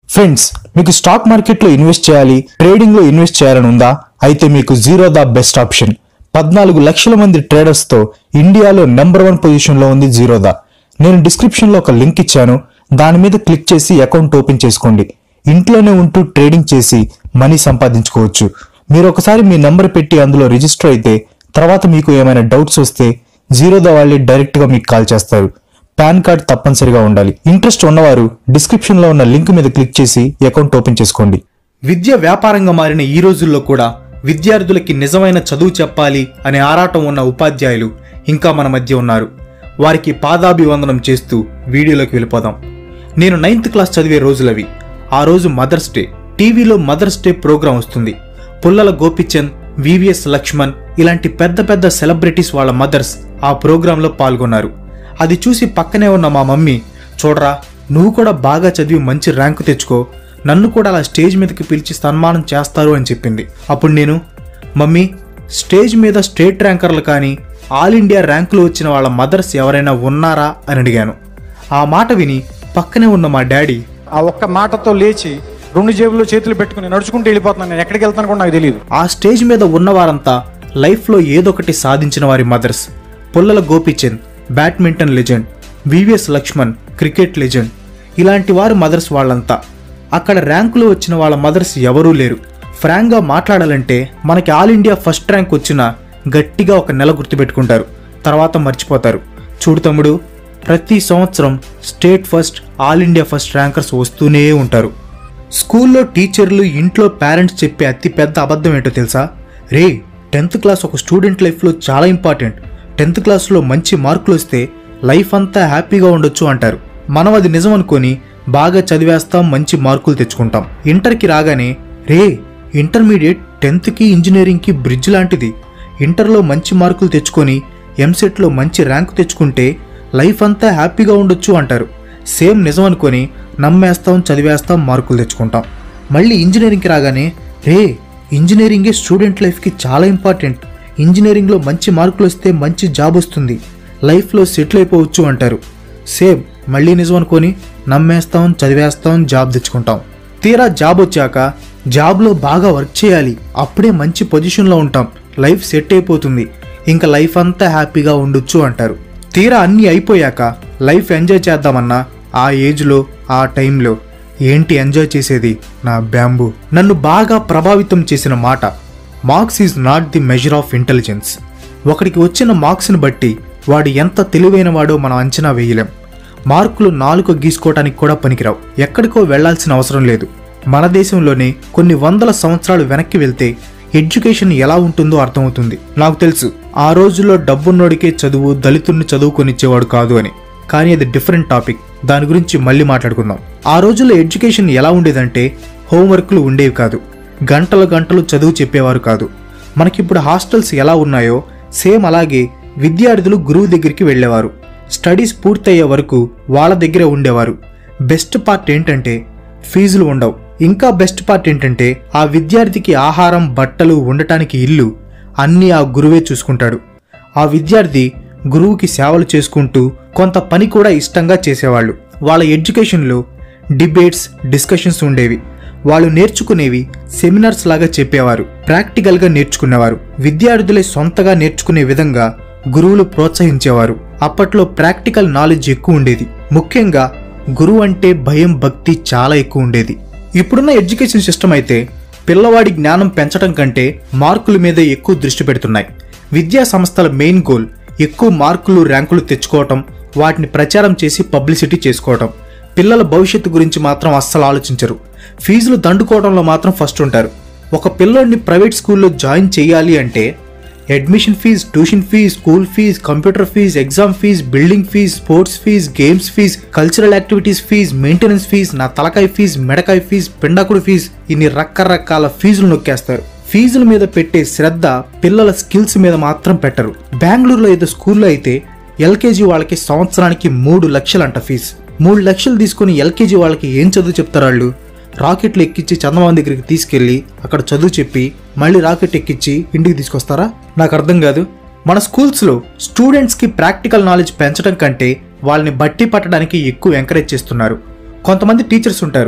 Friends, మీకు stock మార్కెట్లో invest చేయాలి, ట్రేడింగ్లో ఇన్వెస్ట్ చేయాలని ఉందా? అయితే మీకు జీరోదా బెస్ట్ ఆప్షన్. 14 లక్షల మంది ట్రేడర్స్తో ఇండియాలో నెంబర్ 1 పొజిషన్లో ఉంది జీరోదా. నేను డిస్క్రిప్షన్లో ఒక లింక్ ఇచ్చాను, దాని మీద క్లిక్ చేసి అకౌంట్ ఓపెన్ చేసుకోండి. ఇంట్లోనే ఉంటూ ట్రేడింగ్ చేసి మనీ సంపాదించుకోవచ్చు. మీరు ఒకసారి మీ నంబర్ పెట్టి అందులో రిజిస్టర్ అయితే తర్వాత మీకు ఏమైనా డౌట్స్ వస్తే జీరోదా వాళ్ళే డైరెక్ట్గా మీకు కాల్ చేస్తారు. పాన్ కార్డ్ తప్పనిసరిగా ఉండాలి. ఇంట్రెస్ట్ ఉన్నవారు డిస్క్రిప్షన్ లో ఉన్న లింక్ మీద క్లిక్ చేసి అకౌంట్ ఓపెన్ చేసుకోండి. విద్య వ్యాపారంగా మారిన ఈ రోజుల్లో కూడా విద్యార్థులకి నిజమైన చదువు చెప్పాలి అనే ఆరాటం ఉన్న ఉపాధ్యాయులు ఇంకా మన మధ్య ఉన్నారు. వారికి పాదాభివందనం చేస్తూ వీడియోలోకి వెళ్ళిపోదాం. నేను 9th క్లాస్ చదివే రోజులవి. ఆ రోజు మదర్స్ డే. టీవీలో మదర్స్ డే ప్రోగ్రాం వస్తుంది. పుల్లల గోపిచంద్, వివిఎస్ లక్ష్మణ్ ఇలాంటి పెద్ద పెద్ద సెలబ్రిటీస్ వాళ్ళ మదర్స్ ఆ ప్రోగ్రాంలో పాల్గొన్నారు. అది చూసి పక్కనే ఉన్న మా మమ్మీ, చూడరా నువ్వు కూడా బాగా చదివి మంచి ర్యాంకు తెచ్చుకో, నన్ను కూడా అలా స్టేజ్ మీదకి పిలిచి సన్మానం చేస్తారు అని చెప్పింది. అప్పుడు నేను, మమ్మీ స్టేజ్ మీద స్టేట్ ర్యాంకర్లు కానీ ఆల్ ఇండియా ర్యాంకులు వచ్చిన వాళ్ళ మదర్స్ ఎవరైనా ఉన్నారా అని అడిగాను. ఆ మాట విని పక్కనే ఉన్న మా డాడీ ఆ ఒక్క మాటతో లేచి 2 జేబుల్లో చేతులు పెట్టుకుని నడుచుకుంటూ వెళ్ళిపోతున్నాను. నేను ఎక్కడికి వెళ్తాను కూడా నాకు తెలియదు. ఆ స్టేజ్ మీద ఉన్నవారంతా లైఫ్లో ఏదొకటి సాధించిన వారి mothers. Pullela Gopichand badminton legend, VVS Laxman cricket legend, ఇలాంటి వారు మదర్స్ వాళ్ళంతా. అక్కడ ర్యాంకులు వచ్చిన వాళ్ళ మదర్స్ ఎవరూ లేరు. ఫ్రాంక్గా మాట్లాడాలంటే మనకి ఆల్ ఇండియా ఫస్ట్ ర్యాంక్ వచ్చినా గట్టిగా ఒక నెల గుర్తుపెట్టుకుంటారు, తర్వాత మర్చిపోతారు. చూడు తమ్ముడు, ప్రతి సంవత్సరం state first, all India first rankers వస్తూనే ఉంటారు. స్కూల్లో టీచర్లు, ఇంట్లో పేరెంట్స్ చెప్పే అతి పెద్ద అబద్ధం ఏంటో తెలుసా? రే 10th క్లాస్ ఒక స్టూడెంట్ లైఫ్లో చాలా ఇంపార్టెంట్, 10th క్లాస్లో మంచి మార్కులు వస్తే లైఫ్ అంతా హ్యాపీగా ఉండొచ్చు అంటారు. మనం అది నిజం అనుకొని బాగా చదివేస్తాం, మంచి మార్కులు తెచ్చుకుంటాం. ఇంటర్కి రాగానే రే ఇంటర్మీడియట్ 10th ఇంజనీరింగ్కి బ్రిడ్జ్ లాంటిది, ఇంటర్లో మంచి మార్కులు తెచ్చుకొని ఎంసెట్లో మంచి ర్యాంకు తెచ్చుకుంటే లైఫ్ అంతా హ్యాపీగా ఉండొచ్చు అంటారు. సేమ్ నిజం అనుకొని నమ్మేస్తాం, చదివేస్తాం, మార్కులు తెచ్చుకుంటాం. మళ్ళీ ఇంజనీరింగ్కి రాగానే రే ఇంజనీరింగే స్టూడెంట్ లైఫ్కి చాలా ఇంపార్టెంట్, ఇంజనీరింగ్లో మంచి మార్కులు వస్తే మంచి జాబ్ వస్తుంది, లైఫ్లో సెటిల్ అయిపోవచ్చు అంటారు. సేమ్ మళ్ళీ నిజం అనుకొని నమ్మేస్తాం, చదివేస్తాం, జాబ్ తెచ్చుకుంటాం. తీరా జాబ్ వచ్చాక జాబ్లో బాగా వర్క్ చేయాలి, అప్పుడే మంచి పొజిషన్లో ఉంటాం, లైఫ్ సెట్ అయిపోతుంది, ఇంకా లైఫ్ అంతా హ్యాపీగా ఉండొచ్చు అంటారు. తీరా అన్నీ అయిపోయాక లైఫ్ ఎంజాయ్ చేద్దామన్నా ఆ ఏజ్లో, ఆ టైంలో ఏంటి ఎంజాయ్ చేసేది? నా బ్యాంబూ. నన్ను బాగా ప్రభావితం చేసిన మాట, marks is not the measure of intelligence. ఒకడికి వచ్చిన మార్క్స్ని బట్టి వాడు ఎంత తెలివైన వాడో మనం అంచనా వేయలేం. మార్కులు నాలుక గీసుకోవటానికి కూడా పనికిరావు. ఎక్కడికో వెళ్లాల్సిన అవసరం లేదు. మన దేశంలోనే కొన్ని 100 సంవత్సరాలు వెనక్కి వెళ్తే ఎడ్యుకేషన్ ఎలా ఉంటుందో అర్థమవుతుంది. నాకు తెలుసు ఆ రోజుల్లో డబ్బున్నోడికే చదువు, దళితుడిని చదువుకొనిచ్చేవాడు కాదు అని. కానీ అది డిఫరెంట్ టాపిక్, దాని గురించి మళ్ళీ మాట్లాడుకుందాం. ఆ రోజుల్లో ఎడ్యుకేషన్ ఎలా ఉండేదంటే హోంవర్క్లు ఉండేవి కాదు, గంటలు గంటలు చదువు చెప్పేవారు కాదు. మనకిప్పుడు హాస్టల్స్ ఎలా ఉన్నాయో సేమ్ అలాగే విద్యార్థులు గురువు దగ్గరికి వెళ్ళేవారు. స్టడీస్ పూర్తయ్యే వరకు వాళ్ళ దగ్గరే ఉండేవారు. బెస్ట్ పార్ట్ ఏంటంటే ఫీజులు ఉండవు. ఇంకా బెస్ట్ పార్ట్ ఏంటంటే ఆ విద్యార్థికి ఆహారం, బట్టలు, ఉండటానికి ఇల్లు అన్నీ ఆ గురువే చూసుకుంటాడు. ఆ విద్యార్థి గురువుకి సేవలు చేసుకుంటూ కొంత పని కూడా ఇష్టంగా చేసేవాళ్ళు. వాళ్ళ ఎడ్యుకేషన్లో డిబేట్స్, డిస్కషన్స్ ఉండేవి. వాళ్ళు నేర్చుకునేవి సెమినార్స్ లాగా చెప్పేవారు, ప్రాక్టికల్గా నేర్చుకునేవారు. విద్యార్థులే సొంతగా నేర్చుకునే విధంగా గురువులు ప్రోత్సహించేవారు. అప్పట్లో ప్రాక్టికల్ నాలెడ్జ్ ఎక్కువ ఉండేది. ముఖ్యంగా గురువు అంటే భయం, భక్తి చాలా ఎక్కువ ఉండేది. ఇప్పుడున్న ఎడ్యుకేషన్ సిస్టమ్ అయితే పిల్లవాడి జ్ఞానం పెంచడం కంటే మార్కుల మీదే ఎక్కువ దృష్టి పెడుతున్నాయి. విద్యా సంస్థల మెయిన్ గోల్ ఎక్కువ మార్కులు, ర్యాంకులు తెచ్చుకోవటం, వాటిని ప్రచారం చేసి పబ్లిసిటీ చేసుకోవటం. పిల్లల భవిష్యత్తు గురించి మాత్రం అస్సలు ఆలోచించరు. ఫీజులు దండుకోవడంలో మాత్రం ఫస్ట్ ఉంటారు. ఒక పిల్లోడిని ప్రైవేట్ స్కూల్లో జాయిన్ చేయాలి అంటే admission fees, tuition fees, school fees, computer fees, exam fees, building fees, sports fees, games fees, cultural activities fees, maintenance fees, నా తలకాయ ఫీజ్, మెడకాయ ఫీజ్, పిండాకుడు ఫీజ్, ఇన్ని రకరకాల ఫీజులు నొక్కేస్తారు. ఫీజుల మీద పెట్టే శ్రద్ధ పిల్లల స్కిల్స్ మీద మాత్రం పెట్టరు. బెంగళూరులో ఏదో స్కూల్లో అయితే ఎల్కేజీ వాళ్ళకి సంవత్సరానికి 3 లక్షలంట ఫీజు. 3 లక్షలు తీసుకుని ఎల్కేజీ వాళ్ళకి ఏం చదువు చెప్తారు? వాళ్ళు రాకెట్లు ఎక్కించి చందమామ దగ్గరికి తీసుకెళ్లి అక్కడ చదువు చెప్పి మళ్ళీ రాకెట్ ఎక్కించి ఇంటికి తీసుకొస్తారా? నాకు అర్థం కాదు. మన స్కూల్స్లో స్టూడెంట్స్కి ప్రాక్టికల్ నాలెడ్జ్ పెంచడం కంటే వాళ్ళని బట్టి పట్టడానికి ఎక్కువ ఎంకరేజ్ చేస్తున్నారు. కొంతమంది టీచర్స్ ఉంటారు,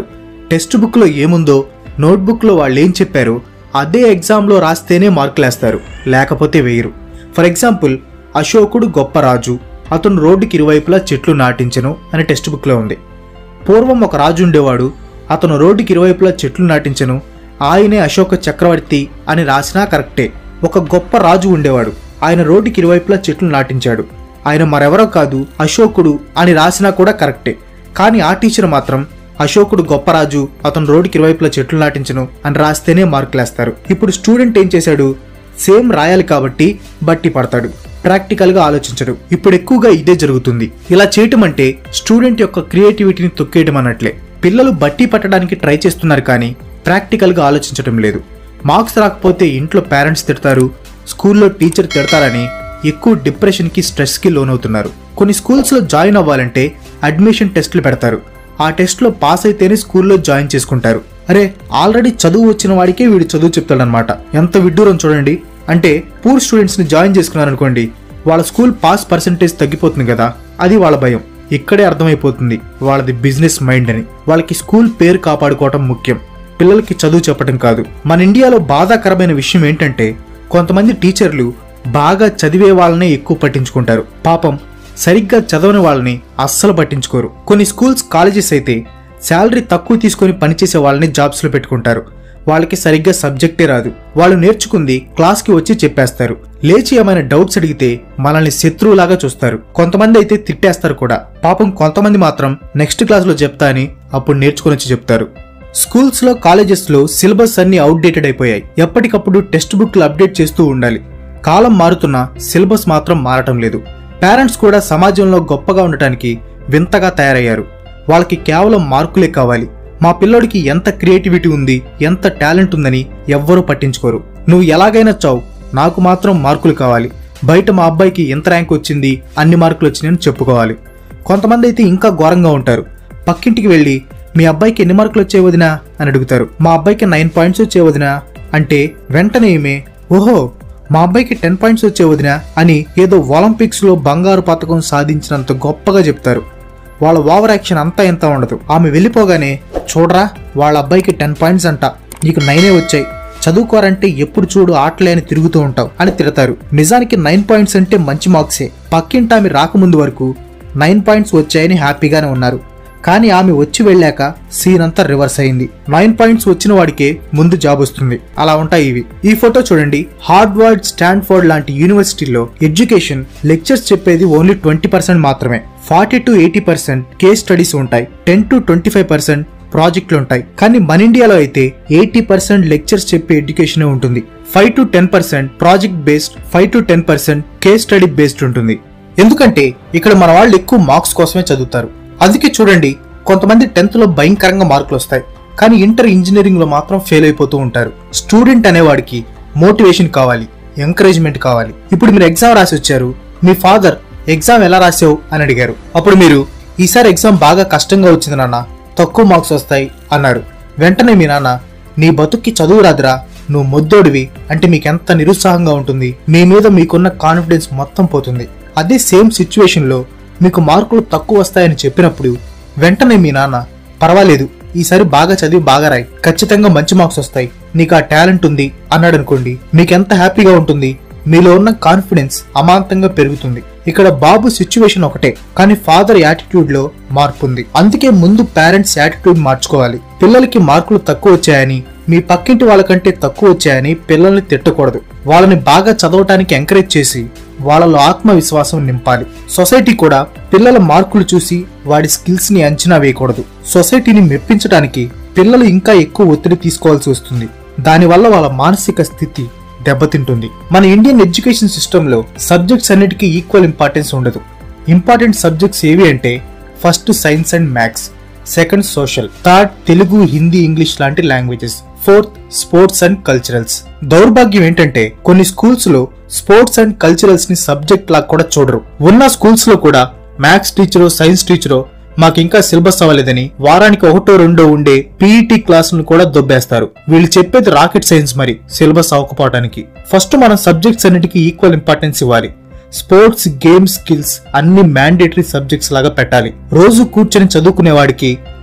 టెక్స్ట్ బుక్లో ఏముందో నోట్బుక్లో వాళ్ళు ఏం చెప్పారో అదే ఎగ్జామ్లో రాస్తేనే మార్కులేస్తారు, లేకపోతే వేయరు. ఫర్ ఎగ్జాంపుల్, అశోకుడు గొప్ప రాజు, అతను రోడ్డుకి ఇరువైపులా చెట్లు నాటించెను అని టెక్స్ట్ బుక్లో ఉంది. పూర్వం ఒక రాజు ఉండేవాడు, అతను రోడ్డుకి ఇరువైపులా చెట్లు నాటించెను, ఆయనే అశోక చక్రవర్తి అని రాసినా కరెక్టే. ఒక గొప్ప రాజు ఉండేవాడు, ఆయన రోడ్డుకి ఇరువైపులా చెట్లు నాటించాడు, ఆయన మరెవరో కాదు అశోకుడు అని రాసినా కూడా కరెక్టే. కానీ ఆ టీచర్ మాత్రం అశోకుడు గొప్ప రాజు, అతను రోడ్డుకి ఇరువైపులా చెట్లు నాటించను అని రాస్తేనే మార్కులేస్తారు. ఇప్పుడు స్టూడెంట్ ఏం చేశాడు, సేమ్ రాయాలి కాబట్టి బట్టి పడతాడు, ప్రాక్టికల్గా ఆలోచించడు. ఇప్పుడు ఎక్కువగా ఇదే జరుగుతుంది. ఇలా చేయటం అంటే స్టూడెంట్ యొక్క క్రియేటివిటీని తొక్కేయటం అన్నట్లే. పిల్లలు బట్టి పట్టడానికి ట్రై చేస్తున్నారు కానీ ప్రాక్టికల్గా ఆలోచించడం లేదు. మార్క్స్ రాకపోతే ఇంట్లో పేరెంట్స్ తిడతారు, స్కూల్లో టీచర్ తిడతారని ఎక్కువ డిప్రెషన్కి, స్ట్రెస్కి లోనవుతున్నారు. కొన్ని స్కూల్స్లో జాయిన్ అవ్వాలంటే అడ్మిషన్ టెస్టులు పెడతారు. ఆ టెస్ట్లో పాస్ అయితేనే స్కూల్లో జాయిన్ చేసుకుంటారు. అరే, ఆల్రెడీ చదువు వచ్చిన వాడికే వీడు చదువు చెప్తాడనమాట. ఎంత విడ్డూరం చూడండి. అంటే పూర్ స్టూడెంట్స్ని జాయిన్ చేసుకున్నారనుకోండి, వాళ్ళ స్కూల్ పాస్ పర్సెంటేజ్ తగ్గిపోతుంది కదా, అది వాళ్ళ భయం. ఇక్కడే అర్థమైపోతుంది వాళ్ళది బిజినెస్ మైండ్ అని. వాళ్ళకి స్కూల్ పేరు కాపాడుకోవటం ముఖ్యం, పిల్లలకి చదువు చెప్పడం కాదు. మన ఇండియాలో బాధాకరమైన విషయం ఏంటంటే కొంతమంది టీచర్లు బాగా చదివే వాళ్ళనే ఎక్కువ పట్టించుకుంటారు. పాపం సరిగ్గా చదవని వాళ్ళని అస్సలు పట్టించుకోరు. కొన్ని స్కూల్స్, కాలేజెస్ అయితే శాలరీ తక్కువ తీసుకొని పనిచేసే వాళ్ళని జాబ్స్లో పెట్టుకుంటారు. వాళ్ళకి సరిగ్గా సబ్జెక్టే రాదు, వాళ్ళు నేర్చుకుంది క్లాస్కి వచ్చి చెప్పేస్తారు. లేచి ఏమైనా డౌట్స్ అడిగితే మనల్ని శత్రువులాగా చూస్తారు. కొంతమంది అయితే తిట్టేస్తారు కూడా. పాపం కొంతమంది మాత్రం నెక్స్ట్ క్లాస్లో చెప్తా అని అప్పుడు నేర్చుకుని వచ్చి చెప్తారు. స్కూల్స్లో, కాలేజెస్లో సిలబస్ అన్ని అవుట్డేటెడ్ అయిపోయాయి. ఎప్పటికప్పుడు టెక్స్ట్ బుక్లు అప్డేట్ చేస్తూ ఉండాలి. కాలం మారుతున్నా సిలబస్ మాత్రం మారటం లేదు. పేరెంట్స్ కూడా సమాజంలో గొప్పగా ఉండటానికి వింతగా తయారయ్యారు. వాళ్ళకి కేవలం మార్కులే కావాలి. మా పిల్లోడికి ఎంత క్రియేటివిటీ ఉంది, ఎంత టాలెంట్ ఉందని ఎవ్వరూ పట్టించుకోరు. నువ్వు ఎలాగైనా చావు, నాకు మాత్రం మార్కులు కావాలి. బయట మా అబ్బాయికి ఎంత ర్యాంక్ వచ్చింది, అన్ని మార్కులు వచ్చినాయని చెప్పుకోవాలి. కొంతమంది అయితే ఇంకా ఘోరంగా ఉంటారు. పక్కింటికి వెళ్ళి మీ అబ్బాయికి ఎన్ని మార్కులు వచ్చే వదినా అని అడుగుతారు. మా అబ్బాయికి 9 పాయింట్స్ వచ్చే వదినా అంటే వెంటనే ఏమే, ఓహో మా అబ్బాయికి 10 పాయింట్స్ వచ్చే వదినా అని ఏదో ఒలింపిక్స్లో బంగారు పతకం సాధించినంత గొప్పగా చెప్తారు. వాళ్ళ ఓవర్ యాక్షన్ అంతా ఎంత ఉండదు. ఆమె వెళ్ళిపోగానే, చూడరా వాళ్ళ అబ్బాయికి 10 పాయింట్స్ అంట, నీకు 9 వచ్చాయి, చదువుకోరంటే ఎప్పుడు చూడు ఆటలే అని తిరుగుతూ ఉంటావు అని తిడతారు. నిజానికి 9 పాయింట్స్ అంటే మంచి మార్క్సే. పక్కింటి ఆమె రాకముందు వరకు 9 పాయింట్స్ వచ్చాయని హ్యాపీగానే ఉన్నారు. కానీ ఆమె వచ్చి వెళ్ళాక సీన్ అంతా రివర్స్ అయింది. 9 పాయింట్స్ వచ్చిన వాడికే ముందు జాబ్ వస్తుంది. అలా ఉంటాయి ఇవి. ఈ ఫోటో చూడండి. హార్వర్డ్, స్టాన్ఫోర్డ్ లాంటి యూనివర్సిటీలో ఎడ్యుకేషన్, లెక్చర్స్ చెప్పేది ఓన్లీ 20% మాత్రమే. 40 to 80% కేస్ స్టడీస్ ఉంటాయి. 10 to 25% ప్రాజెక్టులు ఉంటాయి. కానీ మన ఇండియాలో అయితే 80% లెక్చర్స్ చెప్పే ఎడ్యుకేషన్ ఉంటుంది. 5 to 10% project based, 5 to 10% case study based ఉంటుంది. ఎందుకంటే ఇక్కడ మన వాళ్ళు ఎక్కువ మార్క్స్ కోసమే చదువుతారు. అందుకే చూడండి, కొంతమంది 10th లో భయంకరంగా మార్కులు వస్తాయి, కానీ ఇంటర్, ఇంజనీరింగ్ లో మాత్రం ఫెయిల్ అయిపోతూ ఉంటారు. స్టూడెంట్ అనేవాడికి మోటివేషన్ కావాలి, ఎంకరేజ్మెంట్ కావాలి. ఇప్పుడు మీరు ఎగ్జామ్ రాసి వచ్చారు, మీ ఫాదర్ ఎగ్జామ్ ఎలా రాసావు అని అడిగారు. అప్పుడు మీరు, ఈసారి ఎగ్జామ్ బాగా కష్టంగా వచ్చింది నాన్న, తక్కువ మార్క్స్ వస్తాయి అన్నారు. వెంటనే మీ నాన్న, నీ బతుక్కి చదువు రాదురా, నువ్వు మొద్దోడివి అంటే మీకెంత నిరుత్సాహంగా ఉంటుంది, మీ మీద మీకున్న కాన్ఫిడెన్స్ మొత్తం పోతుంది. అదే సేమ్ సిచ్యువేషన్ లో మీకు మార్కులు తక్కువ వస్తాయని చెప్పినప్పుడు వెంటనే మీ నాన్న, పర్వాలేదు ఈసారి బాగా చదివి బాగా రాయి, ఖచ్చితంగా మంచి మార్క్స్ వస్తాయి, నీకు ఆ టాలెంట్ ఉంది అన్నాడు అనుకోండి, మీకెంత హ్యాపీగా ఉంటుంది, మీలో ఉన్న కాన్ఫిడెన్స్ అమాంతంగా పెరుగుతుంది. ఇక్కడ బాబు సిచ్యువేషన్ ఒకటే, కానీ ఫాదర్ యాటిట్యూడ్ లో మార్పు ఉంది. అందుకే ముందు పేరెంట్స్ యాటిట్యూడ్ మార్చుకోవాలి. పిల్లలకి మార్కులు తక్కువ వచ్చాయని, మీ పక్కింటి వాళ్ళకంటే తక్కువ వచ్చాయని పిల్లల్ని తిట్టకూడదు. వాళ్ళని బాగా చదవటానికి ఎంకరేజ్ చేసి వాళ్ళలో ఆత్మవిశ్వాసం నింపాలి. సొసైటీ కూడా పిల్లల మార్కులు చూసి వాడి స్కిల్స్ ని అంచనా వేయకూడదు. సొసైటీని మెప్పించడానికి పిల్లలు ఇంకా ఎక్కువ ఒత్తిడి తీసుకోవాల్సి వస్తుంది. దానివల్ల వాళ్ళ మానసిక స్థితి దెబ్బతింటుంది. మన ఇండియన్ ఎడ్యుకేషన్ సిస్టమ్ లో సబ్జెక్ట్స్ అన్నిటికీ ఈక్వల్ ఇంపార్టెన్స్ ఉండదు. ఇంపార్టెంట్ సబ్జెక్ట్స్ ఏవి అంటే, first science and maths, second social, third Telugu, Hindi, English లాంటి languages, fourth sports and culturals. దౌర్భాగ్యం ఏంటంటే కొన్ని స్కూల్స్ లో స్పోర్ట్స్ అండ్ కల్చరల్స్ ని సబ్జెక్ట్ లాగా కూడా చూడరు. ఉన్న స్కూల్స్ లో కూడా మ్యాథ్స్ టీచరో, సైన్స్ టీచరో మాకు ఇంకా సిలబస్ అవ్వలేదని వారానికి 1-2 ఉండే పీఈటీ క్లాసులను కూడా దొబ్బేస్తారు. వీళ్ళు చెప్పేది రాకెట్ సైన్స్ మరి సిలబస్ అవ్వకపోవడానికి. ఫస్ట్ మనం సబ్జెక్ట్స్ అన్నిటికీ ఈక్వల్ ఇంపార్టెన్స్ ఇవ్వాలి. స్పోర్ట్స్, గేమ్స్, స్కిల్స్ అన్ని మ్యాండేటరీ సబ్జెక్ట్స్ లాగా పెట్టాలి. రోజు కూర్చొని చదువుకునే వాడికి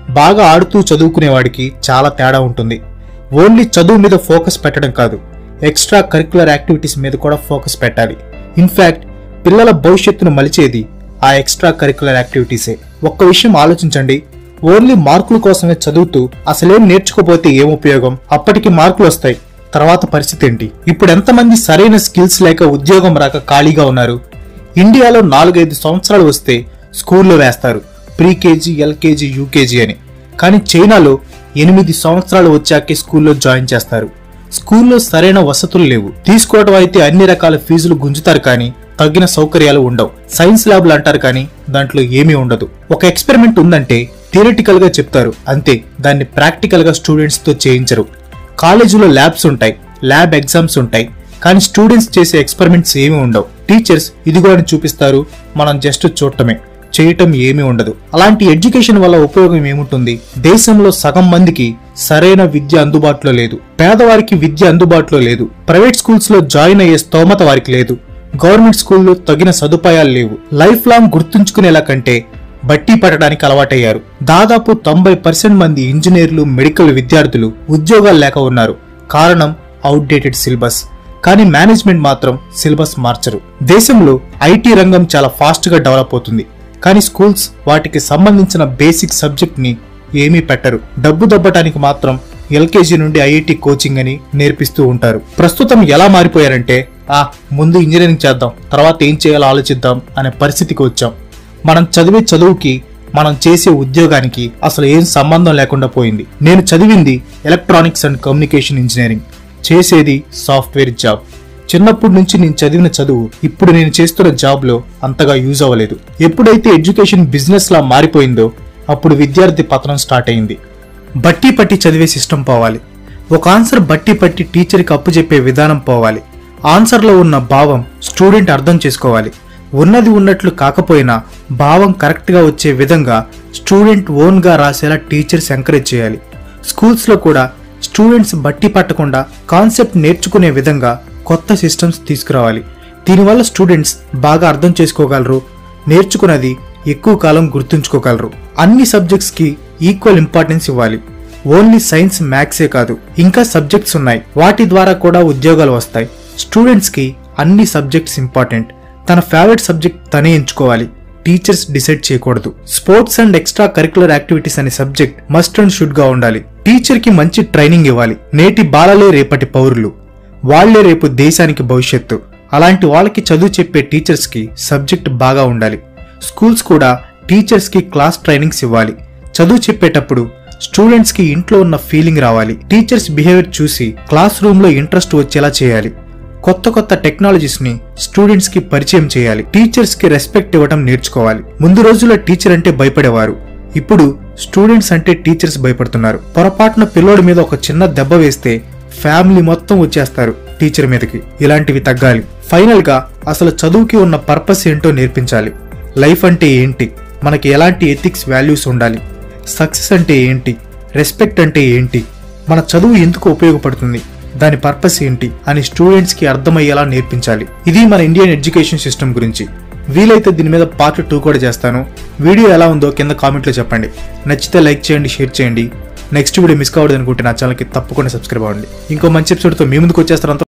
బాగా ఆడుతూ చదువుకునేవాడికి చాలా తేడా ఉంటుంది. ఓన్లీ చదువు మీద ఫోకస్ పెట్టడం కాదు, ఎక్స్ట్రా కరిక్యులర్ యాక్టివిటీస్ మీద కూడా ఫోకస్ పెట్టాలి. ఇన్ఫ్యాక్ట్ పిల్లల భవిష్యత్తును మలిచేది ఆ ఎక్స్ట్రా కరిక్యులర్ యాక్టివిటీసే. ఒక్క విషయం ఆలోచించండి, ఓన్లీ మార్కుల కోసమే చదువుతూ అసలేం నేర్చుకోపోతే ఏం ఉపయోగం? అప్పటికి మార్కులు వస్తాయి, తర్వాత పరిస్థితి ఏంటి? ఇప్పుడు ఎంతమంది సరైన స్కిల్స్ లేక ఉద్యోగం రాక ఖాళీగా ఉన్నారు? ఇండియాలో 4-5 సంవత్సరాలు వస్తే స్కూల్లో వేస్తారు, ప్రీకేజీ, ఎల్కేజీ, యూకేజీ అని. కానీ చైనాలో 8 సంవత్సరాలు వచ్చాకే స్కూల్లో జాయిన్ చేస్తారు. స్కూల్లో సరైన వసతులు లేవు, తీసుకోవడం అయితే అన్ని రకాల ఫీజులు గుంజుతారు కానీ తగిన సౌకర్యాలు ఉండవు. సైన్స్ ల్యాబ్లు అంటారు కానీ దాంట్లో ఏమీ ఉండదు. ఒక ఎక్స్పెరిమెంట్ ఉందంటే థియరిటికల్ గా చెప్తారు అంతే, దాన్ని ప్రాక్టికల్ గా స్టూడెంట్స్ తో చేయించరు. కాలేజీలో ల్యాబ్స్ ఉంటాయి, ల్యాబ్ ఎగ్జామ్స్ ఉంటాయి, కానీ స్టూడెంట్స్ చేసే ఎక్స్పెరిమెంట్స్ ఏమీ ఉండవు. టీచర్స్ ఇదిగో అని చూపిస్తారు, మనం జస్ట్ చూడటమే, చేయటం ఏమీ ఉండదు. అలాంటి ఎడ్యుకేషన్ వల్ల ఉపయోగం ఏముంటుంది? దేశంలో సగం మందికి సరైన విద్య అందుబాటులో లేదు, పేదవారికి విద్య అందుబాటులో లేదు, ప్రైవేట్ స్కూల్స్ లో జాయిన్ అయ్యే స్తోమత వారికి లేదు, గవర్నమెంట్ స్కూల్లో తగిన సదుపాయాలు లేవు. లైఫ్ లాంగ్ గుర్తుంచుకునేలా కంటే బట్టి పట్టడానికి అలవాటయ్యారు. దాదాపు 90% మంది ఇంజనీర్లు, మెడికల్ విద్యార్థులు ఉద్యోగాలు లేక ఉన్నారు. కారణం అవుట్డేటెడ్ సిలబస్. కానీ మేనేజ్మెంట్ మాత్రం సిలబస్ మార్చరు. దేశంలో ఐటీ రంగం చాలా ఫాస్ట్ గా డెవలప్ అవుతుంది, కానీ స్కూల్స్ వాటికి సంబంధించిన బేసిక్ సబ్జెక్ట్ ని ఏమీ పెట్టరు. డబ్బు దబ్బటానికి మాత్రం ఎల్కేజీ నుండి ఐఐటి కోచింగ్ అని నేర్పిస్తూ ఉంటారు. ప్రస్తుతం ఎలా మారిపోయారంటే ముందు ఇంజనీరింగ్ చేద్దాం, తర్వాత ఏం చేయాలో ఆలోచిద్దాం అనే పరిస్థితికి వచ్చాం. మనం చదివే చదువుకి మనం చేసే ఉద్యోగానికి అసలు ఏం సంబంధం లేకుండా పోయింది. నేను చదివింది ఎలక్ట్రానిక్స్ అండ్ కమ్యూనికేషన్ ఇంజనీరింగ్, చేసేది సాఫ్ట్వేర్ జాబ్. చిన్నప్పటి నుంచి నేను చదివిన చదువు ఇప్పుడు నేను చేస్తున్న జాబ్ లో అంతగా యూజ్ అవ్వలేదు. ఎప్పుడైతే ఎడ్యుకేషన్ బిజినెస్ లా మారిపోయిందో అప్పుడు విద్యార్థి పతనం స్టార్ట్ అయింది. బట్టి పట్టి చదివే సిస్టమ్ పోవాలి. ఒక ఆన్సర్ బట్టి పట్టి టీచర్కి అప్పు చెప్పే విధానం పోవాలి. ఆన్సర్లో ఉన్న భావం స్టూడెంట్ అర్థం చేసుకోవాలి. ఉన్నది ఉన్నట్లు కాకపోయినా భావం కరెక్ట్గా వచ్చే విధంగా స్టూడెంట్ ఓన్గా రాసేలా టీచర్స్ ఎంకరేజ్ చేయాలి. స్కూల్స్లో కూడా స్టూడెంట్స్ బట్టి పట్టకుండా కాన్సెప్ట్ నేర్చుకునే విధంగా కొత్త సిస్టమ్స్ తీసుకురావాలి. దీనివల్ల స్టూడెంట్స్ బాగా అర్థం చేసుకోగలరు, నేర్చుకున్నది ఎక్కువ కాలం గుర్తుంచుకోగలరు. అన్ని సబ్జెక్ట్స్కి ఈక్వల్ ఇంపార్టెన్స్ ఇవ్వాలి. ఓన్లీ సైన్స్, మ్యాథ్సే కాదు, ఇంకా సబ్జెక్ట్స్ ఉన్నాయి, వాటి ద్వారా కూడా ఉద్యోగాలు వస్తాయి. స్టూడెంట్స్కి అన్ని సబ్జెక్ట్స్ ఇంపార్టెంట్. తన ఫేవరెట్ సబ్జెక్ట్ తనే ఎంచుకోవాలి, టీచర్స్ డిసైడ్ చేయకూడదు. Sports and extra curricular activities అనే సబ్జెక్ట్ మస్ట్ అండ్ షుడ్ గా ఉండాలి. టీచర్ కి మంచి ట్రైనింగ్ ఇవ్వాలి. నేటి బాలలే రేపటి పౌరులు, వాళ్లే రేపు దేశానికి భవిష్యత్తు. అలాంటి వాళ్ళకి చదువు చెప్పే టీచర్స్ కి సబ్జెక్ట్ బాగా ఉండాలి. స్కూల్స్ కూడా టీచర్స్ కి క్లాస్ ట్రైనింగ్స్ ఇవ్వాలి. చదువు చెప్పేటప్పుడు స్టూడెంట్స్ కి ఇంట్లో ఉన్న ఫీలింగ్ రావాలి. టీచర్స్ బిహేవియర్ చూసి క్లాస్ రూమ్ లో ఇంట్రెస్ట్ వచ్చేలా చేయాలి. కొత్త కొత్త టెక్నాలజీస్ ని స్టూడెంట్స్ కి పరిచయం చేయాలి. టీచర్స్ కి రెస్పెక్ట్ ఇవ్వడం నేర్చుకోవాలి. ముందు రోజుల్లో టీచర్ అంటే భయపడేవారు, ఇప్పుడు స్టూడెంట్స్ అంటే టీచర్స్ భయపడుతున్నారు. పొరపాటున పిల్లోడి మీద ఒక చిన్న దెబ్బ వేస్తే ఫ్యామిలీ మొత్తం వచ్చేస్తారు టీచర్ మీదకి. ఇలాంటివి తగ్గాలి. ఫైనల్ గా అసలు చదువుకి ఉన్న పర్పస్ ఏంటో నేర్పించాలి. లైఫ్ అంటే ఏంటి, మనకి ఎలాంటి ఎథిక్స్, వాల్యూస్ ఉండాలి, సక్సెస్ అంటే ఏంటి, రెస్పెక్ట్ అంటే ఏంటి, మన చదువు ఎందుకు ఉపయోగపడుతుంది, దాని పర్పస్ ఏంటి అని స్టూడెంట్స్ కి అర్థమయ్యేలా నేర్పించాలి. ఇది మన ఇండియన్ ఎడ్యుకేషన్ సిస్టమ్ గురించి. వీలైతే దీని మీద పార్ట్ 2 కూడా చేస్తాను. వీడియో ఎలా ఉందో కింద కామెంట్లో చెప్పండి. నచ్చితే లైక్ చేయండి, షేర్ చేయండి. నెక్స్ట్ వీడియో మిస్ కావద్దు అనుకుంటే నా ఛానల్కి తప్పకుండా సబ్స్క్రైబ్ అవ్వండి. ఇంకో మంచి ఎపిసోడ్తో మీ ముందుకు వచ్చేస్తాను.